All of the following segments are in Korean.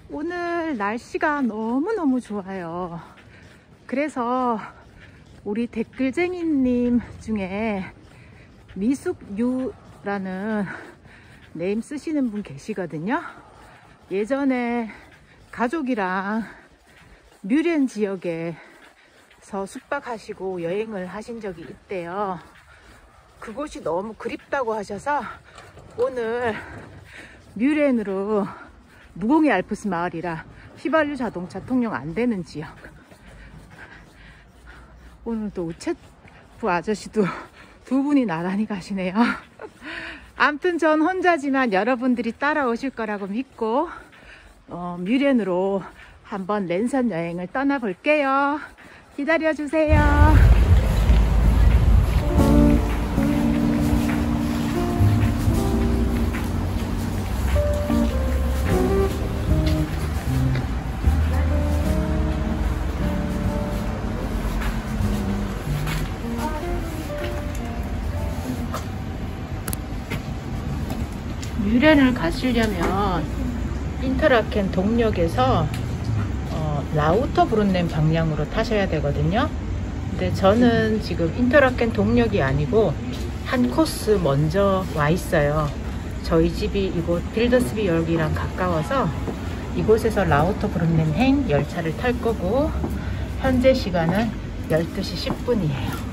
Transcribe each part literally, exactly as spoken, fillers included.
오늘 날씨가 너무너무 좋아요. 그래서 우리 댓글쟁이님 중에 미숙유라는 네임 쓰시는 분 계시거든요. 예전에 가족이랑 뮤렌 지역에서 숙박하시고 여행을 하신 적이 있대요. 그곳이 너무 그립다고 하셔서 오늘 뮤렌으로, 무공해 알프스 마을이라 휘발유 자동차 통용 안 되는 지역. 오늘 또 우체부 아저씨도 두 분이 나란히 가시네요. 아무튼 전 혼자지만 여러분들이 따라오실 거라고 믿고 어, 뮤렌으로 한번 랜선 여행을 떠나볼게요. 기다려주세요. 뮤렌을 가시려면 인터라켄 동역에서 어, 라우터브룬넨 방향으로 타셔야 되거든요. 근데 저는 지금 인터라켄 동역이 아니고 한 코스 먼저 와 있어요. 저희 집이 이곳 빌더스비열기랑 가까워서 이곳에서 라우터브룬넨 행 열차를 탈 거고, 현재 시간은 열두 시 십 분이에요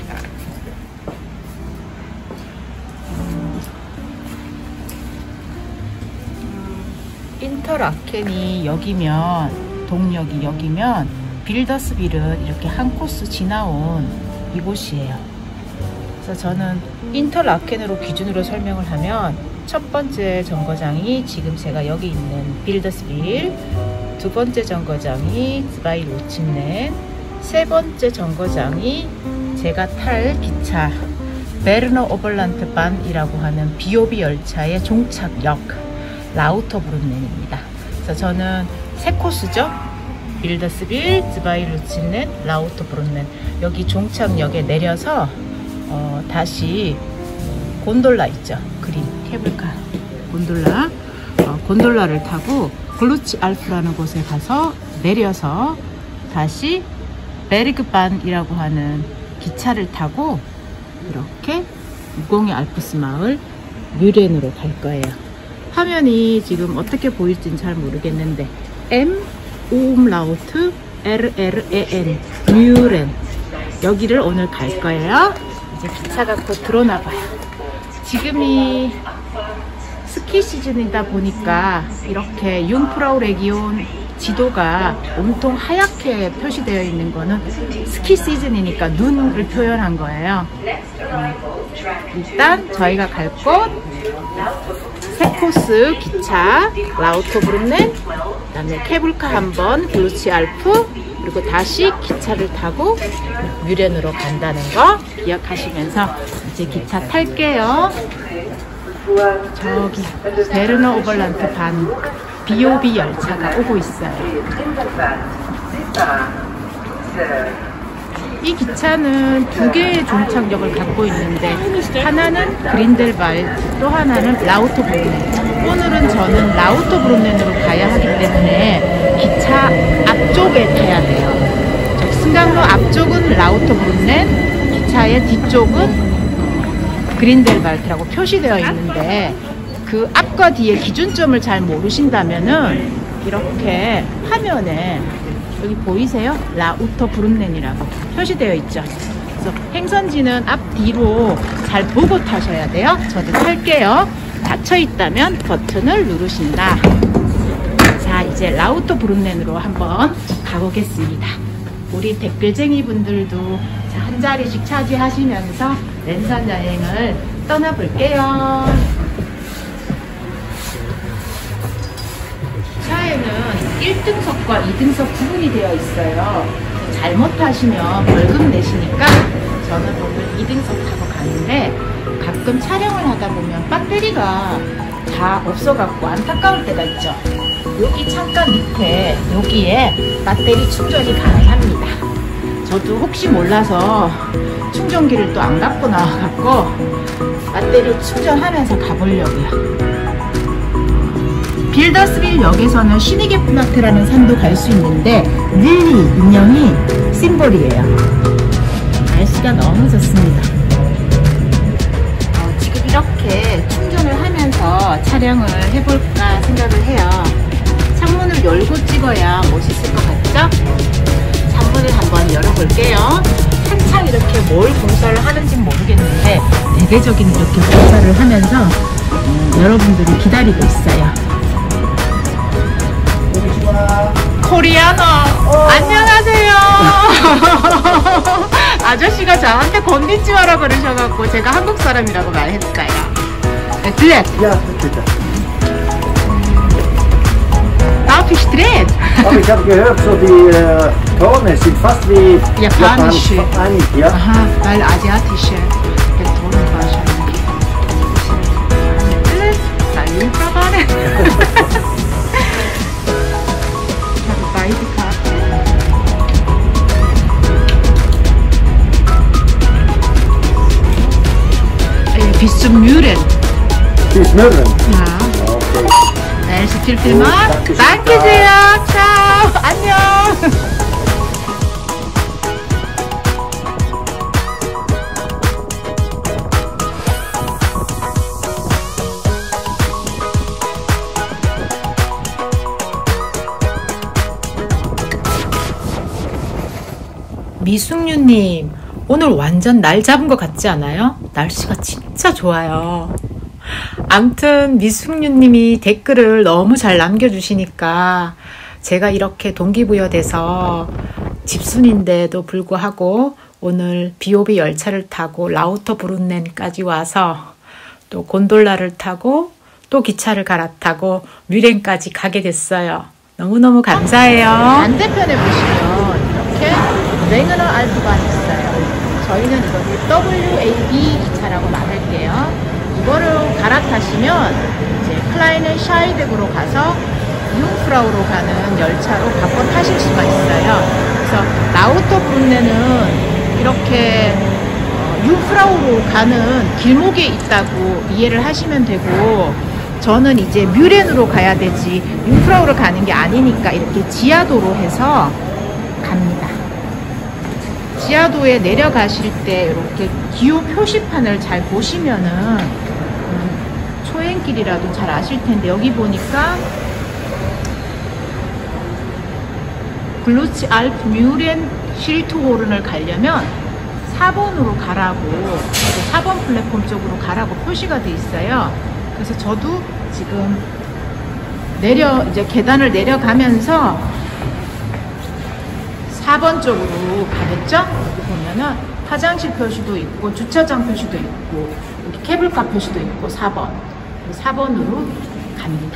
인터라켄이 여기면, 동역이 여기면 빌더스빌은 이렇게 한 코스 지나온 이곳이에요. 그래서 저는 인터라켄으로 기준으로 설명을 하면 첫 번째 정거장이 지금 제가 여기 있는 빌더스빌, 두 번째 정거장이 스바이로친넨, 세 번째 정거장이 제가 탈 기차 베르너 오벌란트 반이라고 하는 비오비 열차의 종착역 라우터브룬넨입니다. 그래서 저는 세 코스죠. 빌더스빌, 스바이루친넨, 라우터브룬넨. 여기 종착역에 내려서 어, 다시 곤돌라 있죠. 그린 케이블카 곤돌라, 어, 곤돌라를 타고 글루치 알프라는 곳에 가서 내려서 다시 베르그반이라고 하는 기차를 타고 이렇게 무공해 알프스 마을 뮤렌으로 갈 거예요. 화면이 지금 어떻게 보일지는 잘 모르겠는데 M 오음라우트 엘 엘 에 엔 뮤렌, 여기를 오늘 갈 거예요. 이제 기차가 곧 들어오나 봐요. 지금이 스키 시즌이다 보니까 이렇게 융프라우 레기온 지도가 온통 하얗게 표시되어 있는 거는 스키 시즌이니까 눈을 표현한 거예요. 음, 일단 저희가 갈 곳 세 코스 기차 라우터브룬넨, 그 다음에 케이블카 한번 글루치 알프, 그리고 다시 기차를 타고 뮤렌으로 간다는 거 기억하시면서 이제 기차 탈게요. 저기 베르너 오벌란트 반 비오비 열차가 오고 있어요. 이 기차는 두 개의 종착역을 갖고 있는데 하나는 그린델발, 또 하나는 라우터브룬넨. 오늘은 저는 라우터브룬넨으로 가야 하기 때문에 기차 앞쪽에 타야 돼요. 저 승강로 앞쪽은 라우터브룬넨, 기차의 뒤쪽은 그린델발트라고 표시되어 있는데 그 앞과 뒤의 기준점을 잘 모르신다면은 이렇게 화면에 여기 보이세요? 라우터브룬넨이라고 표시되어 있죠. 그래서 행선지는 앞뒤로 잘 보고 타셔야 돼요. 저도 탈게요. 닫혀 있다면 버튼을 누르신다. 자, 이제 라우터브룬넨으로 한번 가보겠습니다. 우리 댓글쟁이 분들도 한 자리씩 차지하시면서 랜선 여행을 떠나볼게요. 차에는 일 등석과 이 등석 구분이 되어 있어요. 잘못하시면 벌금 내시니까 저는 오늘 이 등석 타고 가는데, 가끔 촬영을 하다 보면 배터리가 다 없어갖고 안타까울 때가 있죠. 여기 창가 밑에 여기에 배터리 충전이 가능합니다. 저도 혹시 몰라서 충전기를 또 안 갖고 나와갖고 배터리 충전하면서 가보려고요. 빌더스빌 역에서는 신이게 플라트라는 산도 갈 수 있는데 릴리 인형이 심볼이에요. 날씨가 너무 좋습니다. 어, 지금 이렇게 충전을 하면서 촬영을 해볼까 생각을 해요. 창문을 열고 찍어야 멋있을 것 같죠? 창문을 한번 열어볼게요. 한창 이렇게 뭘 공사를 하는지 모르겠는데 대대적인 이렇게 공사를 하면서 음, 여러분들이 기다리고 있어요. 코리아노 어. 안녕하세요. 아저씨가 저한테 건니치와라 그러셔갖고 제가 한국 사람이라고 말했어요. Direkt. Ja, bitte. Darf ich drehen? Aber ich habe gehört, so die äh, Tone sind fast wie Japanische. Japanisch, ja? Aha, weil asiatische Betonung wahrscheinlich. 나 융파바네. Ich habe beide Karten. Äh, bis zum Mühren. Bis Mürren. Ja. Okay. 날씨 필 필만. Dankeschön. danke세요. ciao. 안녕. 미숙류님, 오늘 완전 날 잡은 것 같지 않아요? 날씨가 진짜 좋아요. 암튼 미숙류님이 댓글을 너무 잘 남겨주시니까 제가 이렇게 동기부여돼서 집순인데도 불구하고 오늘 비오비 열차를 타고 라우터브룬넨까지 와서 또 곤돌라를 타고 또 기차를 갈아타고 뮤렌까지 가게 됐어요. 너무너무 감사해요. 반대편에 보시면 이렇게 랭으너 알프가 있어요. 저희는 이것을 더블유 에이 비 기차라고 말할게요. 이거를 갈아타시면 이제 클라이넨 샤이덱으로 가서 융프라우로 가는 열차로 바꿔 타실 수가 있어요. 그래서 라우터브룬넨은 이렇게 융프라우로 가는 길목에 있다고 이해를 하시면 되고, 저는 이제 뮤렌으로 가야 되지 융프라우로 가는 게 아니니까 이렇게 지하도로 해서 갑니다. 지하도에 내려가실 때 이렇게 기호 표시판을 잘 보시면은 음, 초행길이라도 잘 아실 텐데, 여기 보니까 글루치 알프 뮤렌 실트호른을 가려면 사 번으로 가라고, 사 번 플랫폼 쪽으로 가라고 표시가 돼 있어요. 그래서 저도 지금 내려 이제 계단을 내려가면서 사 번 쪽으로 가겠죠? 여기 보면은 화장실 표시도 있고 주차장 표시도 있고 여기 케이블카 표시도 있고 사 번, 사 번으로 갑니다.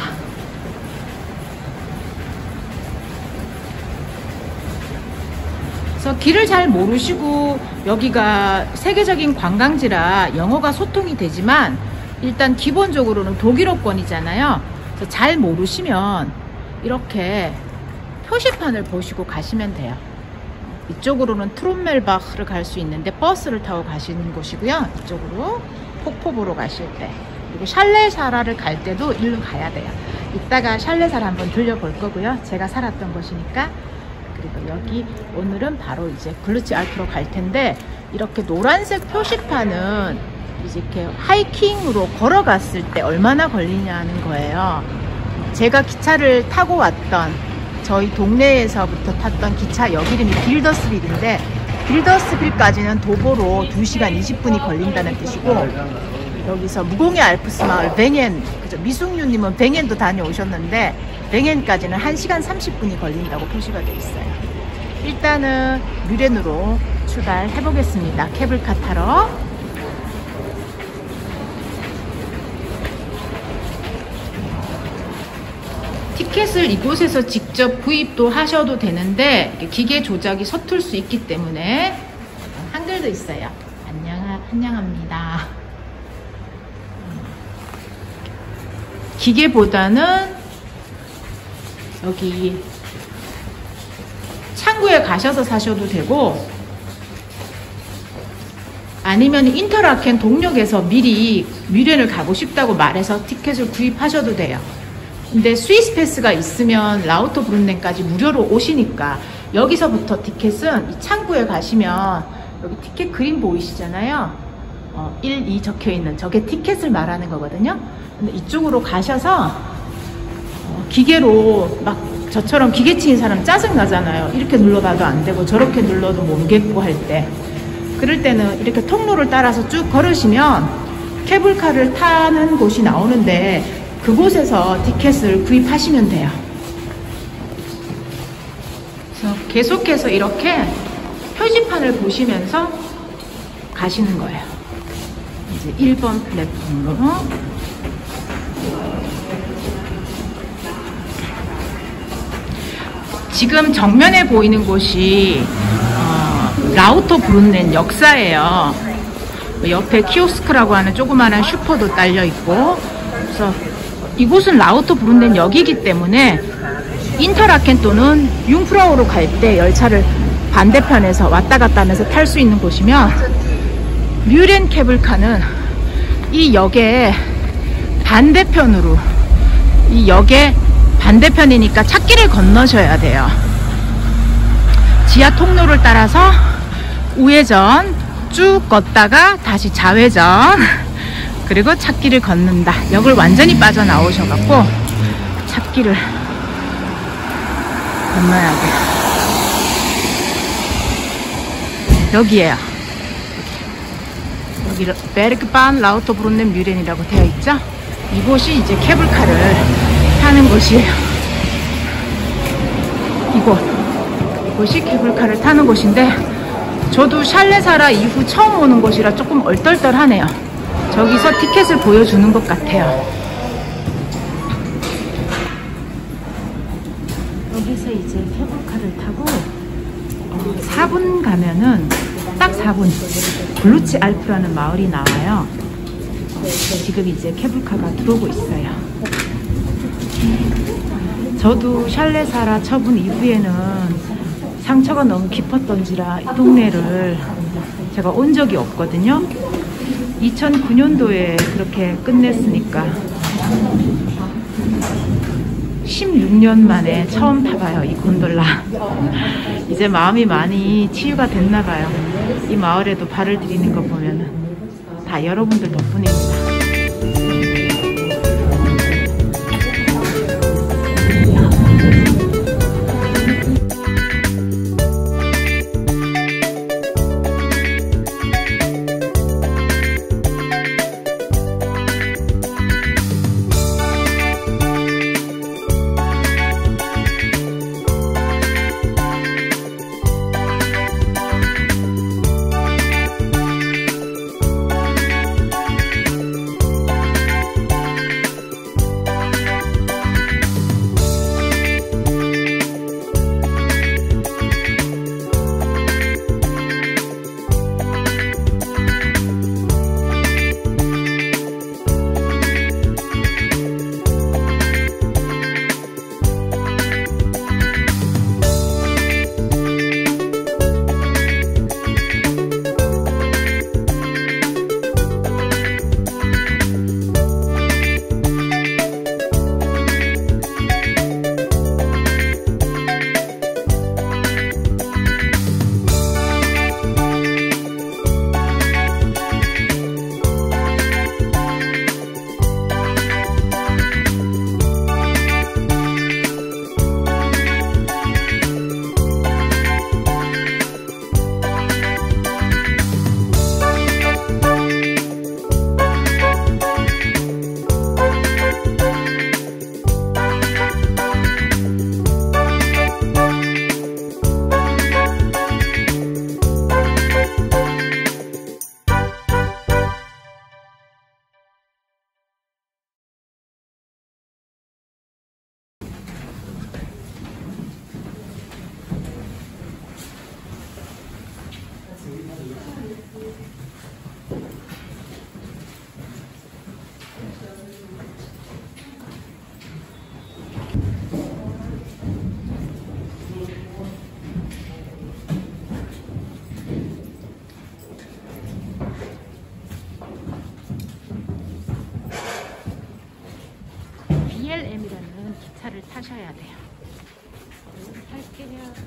그래서 길을 잘 모르시고, 여기가 세계적인 관광지라 영어가 소통이 되지만 일단 기본적으로는 독일어권이잖아요. 그래서 잘 모르시면 이렇게 표시판을 보시고 가시면 돼요. 이쪽으로는 트롬멜바흐를 갈 수 있는데 버스를 타고 가시는 곳이고요. 이쪽으로 폭포 보러 가실 때, 그리고 샬레사라를 갈 때도 일로 가야 돼요. 이따가 샬레사라 한번 들려볼 거고요. 제가 살았던 곳이니까. 그리고 여기 오늘은 바로 이제 글루치 알프로 갈 텐데, 이렇게 노란색 표시판은 이제 이렇게 하이킹으로 걸어갔을 때 얼마나 걸리냐는 거예요. 제가 기차를 타고 왔던 저희 동네에서부터 탔던 기차 역 이름이 빌더스빌인데, 빌더스빌까지는 도보로 두 시간 이십 분이 걸린다는 뜻이고, 여기서 무공의 알프스 마을 뱅엔, 그죠? 미숙류님은 뱅엔도 다녀오셨는데 뱅엔까지는 한 시간 삼십 분이 걸린다고 표시가 되어 있어요. 일단은 뮤렌으로 출발해 보겠습니다. 케이블카 타러. 티켓을 이곳에서 직접 구입도 하셔도 되는데 기계 조작이 서툴 수 있기 때문에 한글도 있어요. 안녕, 환영합니다. 기계보다는 여기 창구에 가셔서 사셔도 되고, 아니면 인터라켄 동력에서 미리 뮤렌을 가고 싶다고 말해서 티켓을 구입하셔도 돼요. 근데 스위스 패스가 있으면 라우터 브룬넨까지 무료로 오시니까 여기서부터 티켓은 이 창구에 가시면 여기 티켓 그림 보이시잖아요. 어, 일, 이 적혀 있는 저게 티켓을 말하는 거거든요. 근데 이쪽으로 가셔서 어, 기계로 막 저처럼 기계치인 사람 짜증 나잖아요. 이렇게 눌러봐도 안 되고 저렇게 눌러도 모르겠고 할 때, 그럴 때는 이렇게 통로를 따라서 쭉 걸으시면 케이블카를 타는 곳이 나오는데 그곳에서 티켓을 구입하시면 돼요. 그래서 계속해서 이렇게 표지판을 보시면서 가시는 거예요. 이제 일 번 플랫폼으로. 지금 정면에 보이는 곳이 어, 라우터 브룬넨 역사예요. 옆에 키오스크라고 하는 조그마한 슈퍼도 딸려 있고, 그래서 이곳은 라우터 브룬넨 역이기 때문에 인터라켄 또는 융프라우로 갈 때 열차를 반대편에서 왔다 갔다 하면서 탈 수 있는 곳이면, 뮤렌 케이블카는 이 역의 반대편으로, 이 역의 반대편이니까 찾기를 건너셔야 돼요. 지하 통로를 따라서 우회전 쭉 걷다가 다시 좌회전, 그리고 찾기를 걷는다. 역을 완전히 빠져나오셔갖고 찾기를 건너야 돼요. 여기에요. 여기 베르크반 라우터 브룬넨 뮤렌이라고 되어 있죠? 이곳이 이제 케이블카를 타는 곳이에요. 이곳. 이곳이 케이블카를 타는 곳인데, 저도 샬레사라 이후 처음 오는 곳이라 조금 얼떨떨하네요. 저기서 티켓을 보여주는 것 같아요. 여기서 이제 케이블카를 타고 어, 사 분 가면은, 딱 사 분 블루치 알프라는 마을이 나와요. 지금 이제 케이블카가 들어오고 있어요. 저도 샬레사라 처분 이후에는 상처가 너무 깊었던지라 이 동네를 제가 온 적이 없거든요. 이천구 년도에 그렇게 끝냈으니까 십육 년 만에 처음 타봐요, 이 곤돌라. 이제 마음이 많이 치유가 됐나봐요. 이 마을에도 발을 들이는 거 보면은 다 여러분들 덕분입니다. 사야 돼요. 할게요.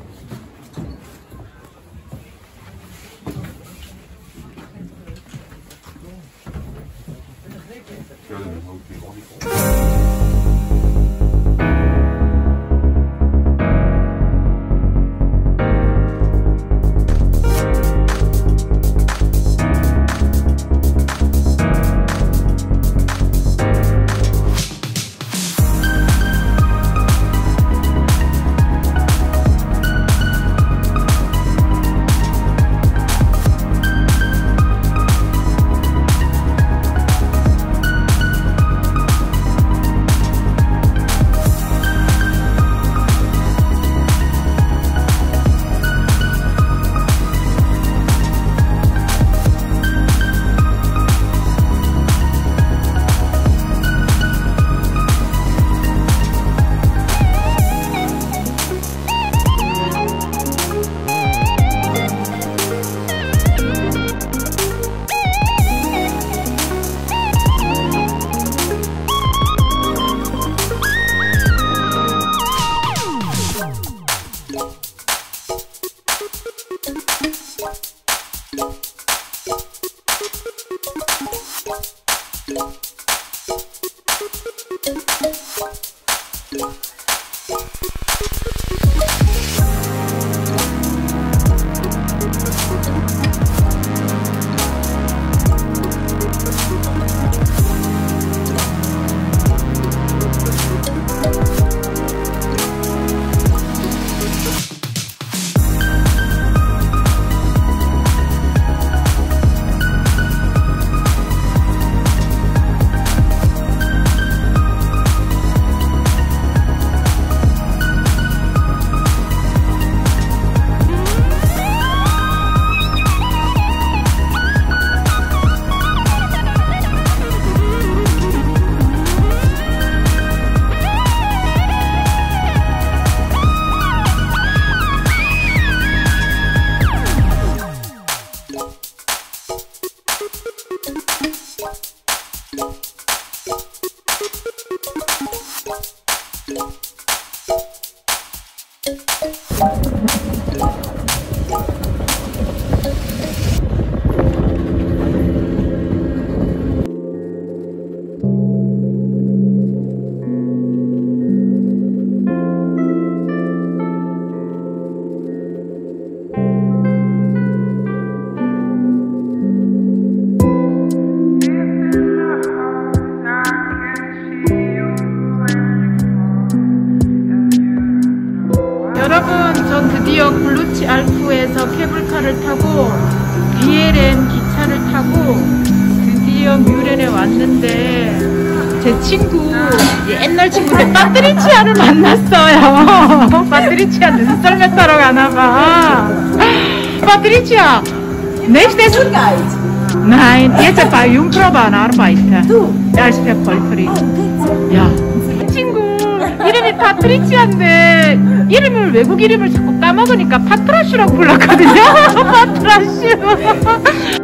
여러분, 전 드디어 글루치 알프에서 케이블카를 타고 비엘엠 기차를 타고 드디어 뮤렌에 왔는데 제 친구, 옛날 친구인데 파트리치아를 만났어요. 파트리치아 눈썰매 타러 가나봐. 파트리치아, nächste Nein, jetzt bei Jungprobe an Arbeit. Ja, ich bin Polfri. Ja. 친구 이름이 파트리치아인데 이름을 외국 이름을 자꾸 까먹으니까 파트라슈라고 불렀거든요. 파트라슈.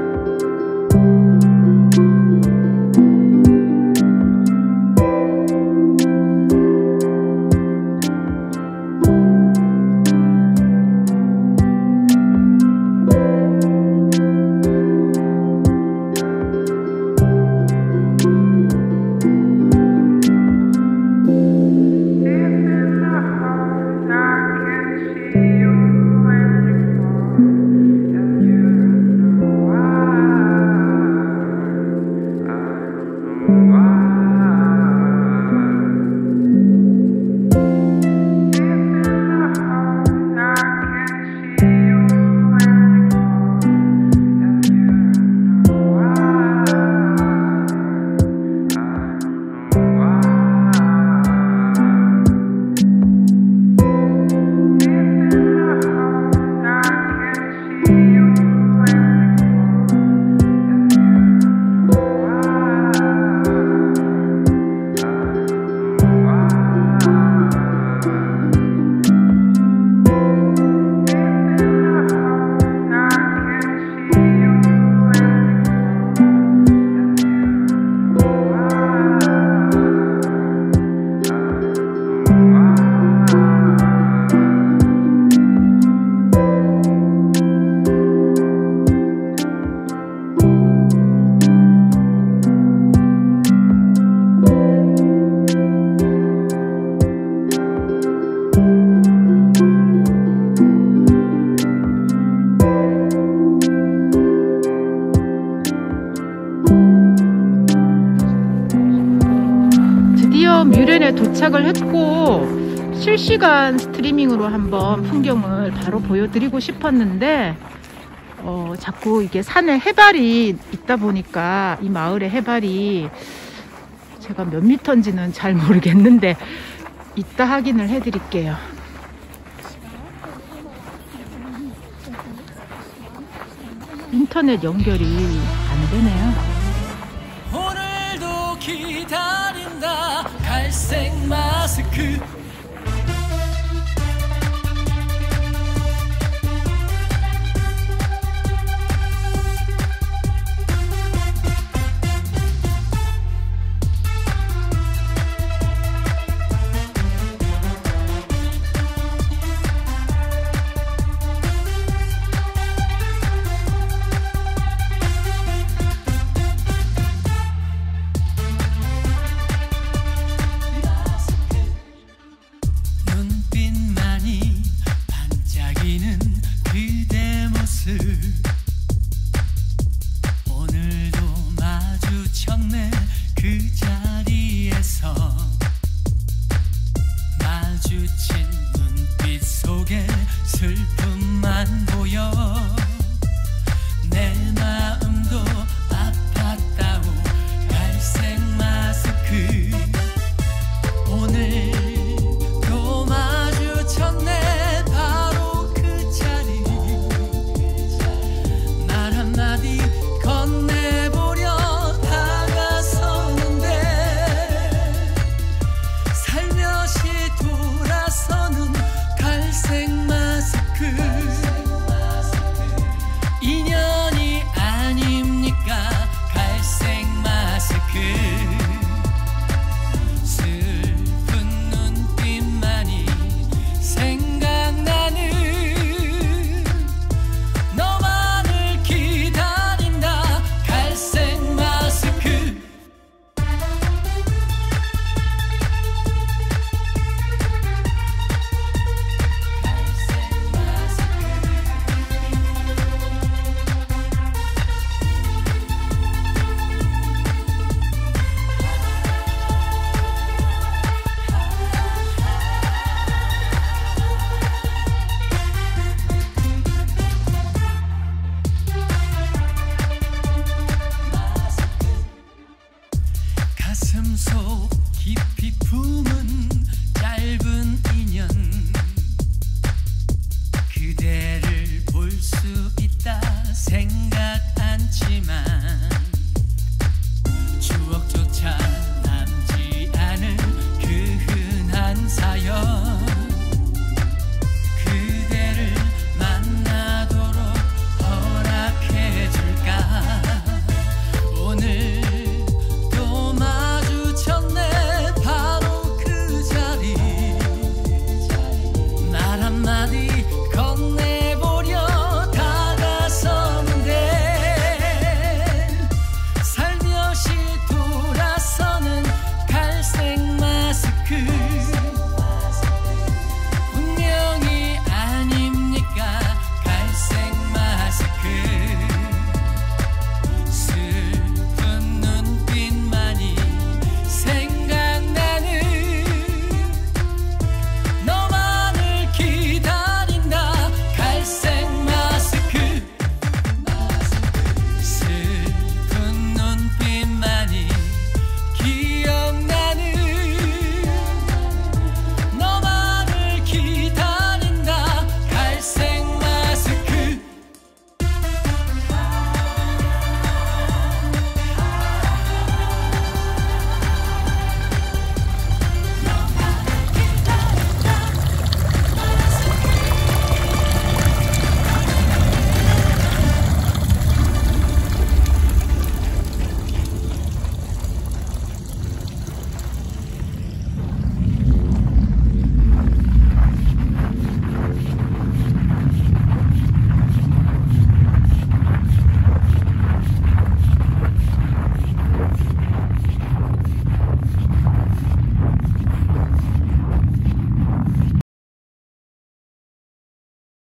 도착을 했고 실시간 스트리밍으로 한번 풍경을 바로 보여드리고 싶었는데 어, 자꾸 이게 산에 해발이 있다 보니까 이 마을의 해발이 제가 몇 미터인지는 잘 모르겠는데 이따 확인을 해 드릴게요. 인터넷 연결이 안 되네요.